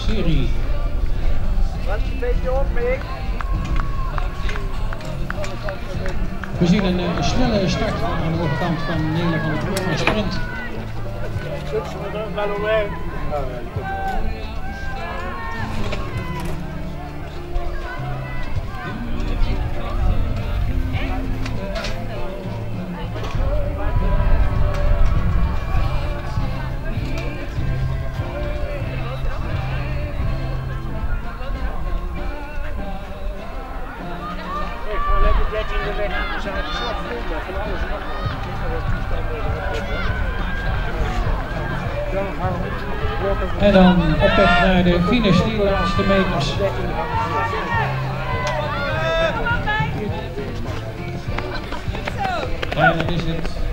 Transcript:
serie. Wat een beetje op, Mick. We zien een snelle start aan de overkant van Nederland van de Brugge sprint. We zijn het slag vol van alles en nog wat. En dan op weg naar de finish, die laatste meters. En dan is het